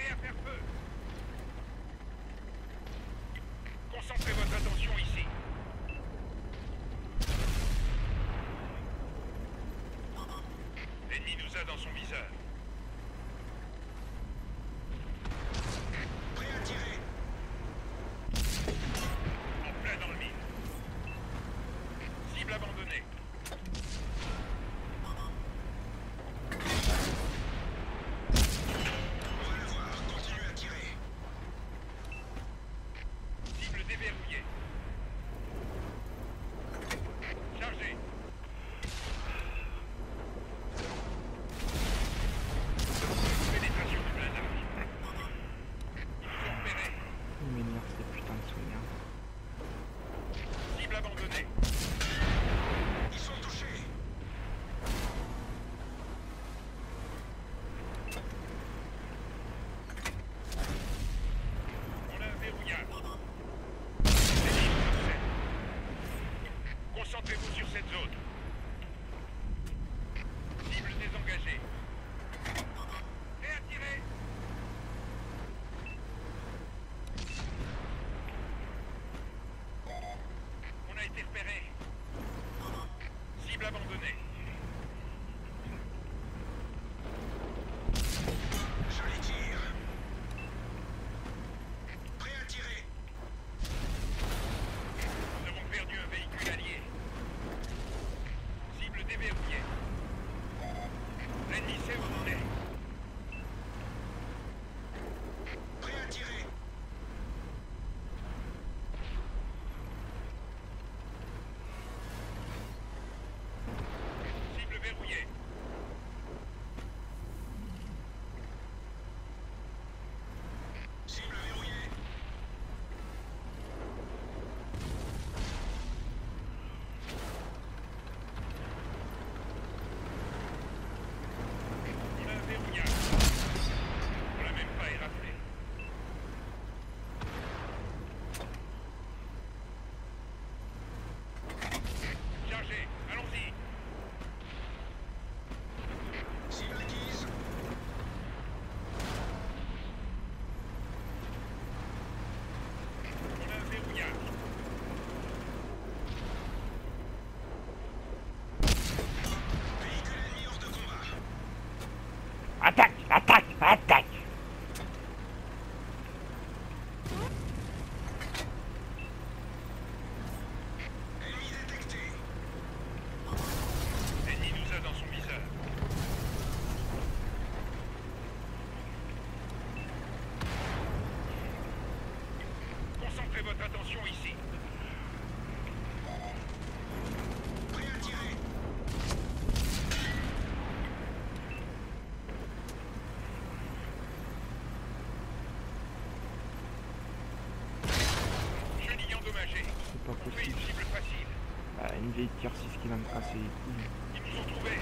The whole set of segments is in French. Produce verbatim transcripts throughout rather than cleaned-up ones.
Prêt à faire feu. Concentrez votre attention ici. L'ennemi nous a dans son viseur. Prêt à tirer. En plein dans le mille. Cible abandonnée. On va le voir, continuez à tirer. Cible déverrouillée. Chargez. Pénétration du blindage. Ils nous ont repérés. Il m'énerve ces putains de souvenirs. Cible abandonnée. Ils sont touchés. On a un verrouillage. Concentrez-vous sur cette zone. Cible désengagée. Prêt à tirer. On a été repéré. Cible abandonnée. Joli tir. Prêt à tirer. Nous avons perdu un véhicule allié. Cible déverrouillée. L'ennemi sait où on est. Prêt à tirer. Cible verrouillée. Cible verrouillée. On a un verrouillage. On l'a même pas éraflé. Chargez, allons-y. Cible acquise. On a un verrouillage. Véhicule ennemi hors de combat. Attaque! Attaque! Attaque! Ennemi détecté. L'ennemi nous a dans son viseur. Concentrez votre attention ici. Prêt à tirer. Chenille endommagée. C'est pas On fait possible. une cible facile. Ah, une vieille tier six qui va me casser les couilles. Ils nous ont trouvés.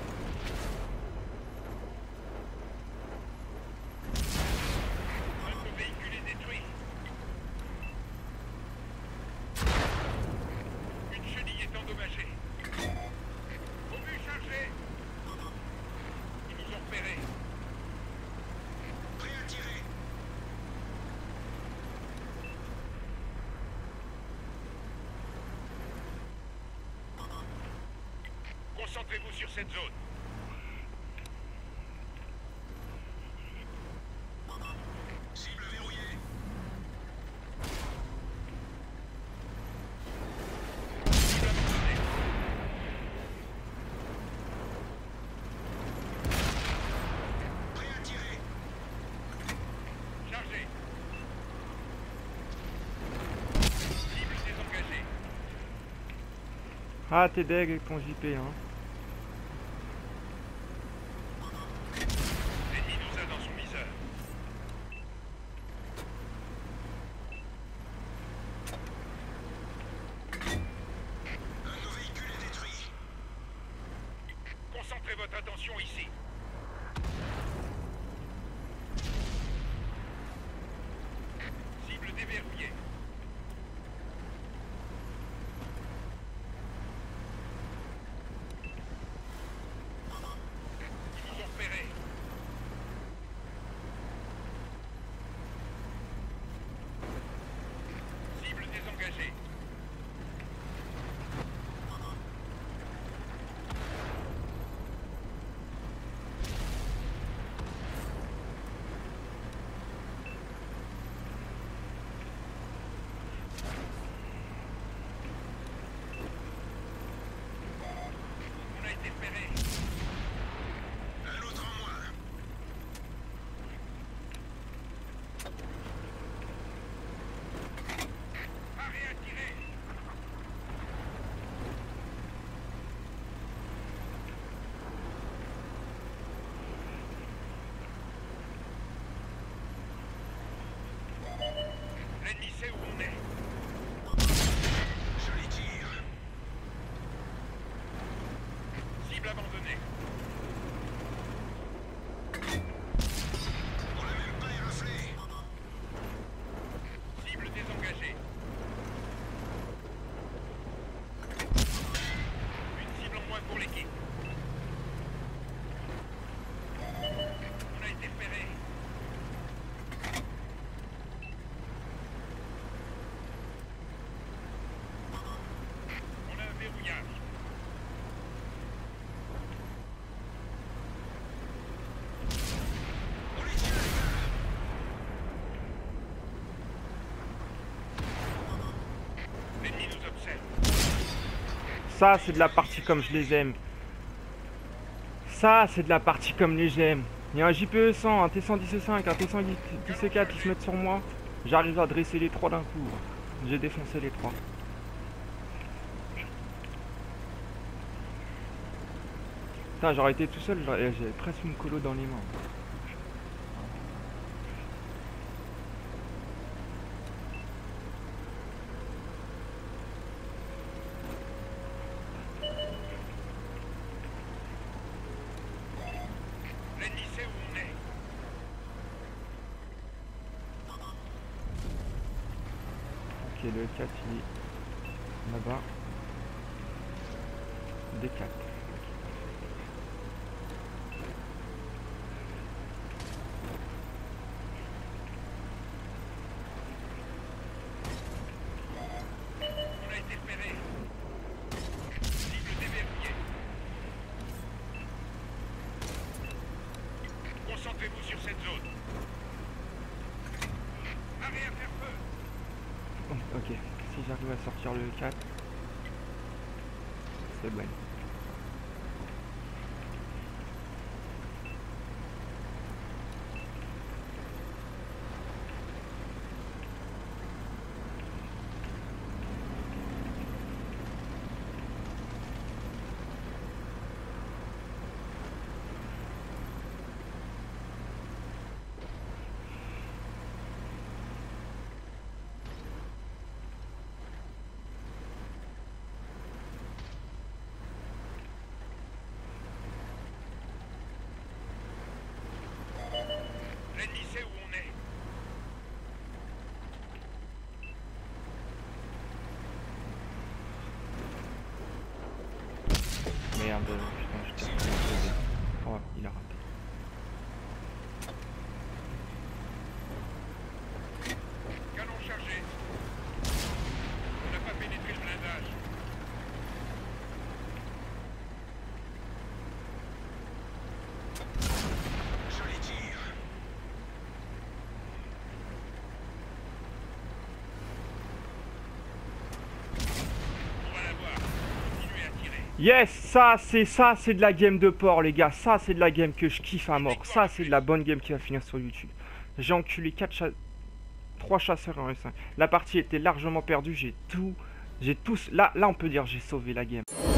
Un de nos véhicules est détruit. Une chenille est endommagée. Obus chargé. Ils nous ont repérés. Prêt à tirer. Concentrez-vous sur cette zone. Cible verrouillée. Cible abandonnée. Prêt à tirer. Chargez. Cible désengagée. Ah, t'es deg avec ton J P, hein. L'ennemi nous a dans son viseur. Un de nos véhicules est détruit. Concentrez votre attention ici. Cible déverrouillée. Ils nous ont repérés. engagés. On a été repéré. Un autre en moins. Paré à tirer. L'ennemi sait où on est. Joli tir. Cible abandonnée. On l'a même pas éraflé. Cible désengagée. Une cible en moins pour l'équipe. On a été repéré. On a un verrouillage. On les tire, les gars. L'ennemi nous observe. Ça, c'est de la partie comme je les aime. Ça, c'est de la partie comme les j'aime. Il y a un J P E cent, un T cent dix cinq, un T cent dix quatre qui se mettent sur moi. J'arrive à dresser les trois d'un coup. J'ai défoncé les trois. Putain, j'aurais été tout seul, j'aurais- j'avais presque une colo dans les mains. L'ennemi sait où on est. Ok, le quatre il est là-bas. D quatre. On a été repéré. Cible déverrouillée. Concentrez-vous sur cette zone. Arrêt à faire feu. Oh, ok, si j'arrive à sortir le quatre, c'est bon. L'ennemi sait où on est. Merde, putain, je t'ai fait. Oh, il a raté. Canon chargé. On n'a pas pénétré le blindage. Joli tir. On va l'avoir. Continuez à tirer. Yes, ça c'est ça c'est de la game de porc les gars, ça c'est de la game que je kiffe à mort, ça c'est de la bonne game qui va finir sur YouTube. J'ai enculé quatre cha... trois chasseurs en E cinq. La partie était largement perdue, j'ai tout, j'ai tous, là là on peut dire j'ai sauvé la game.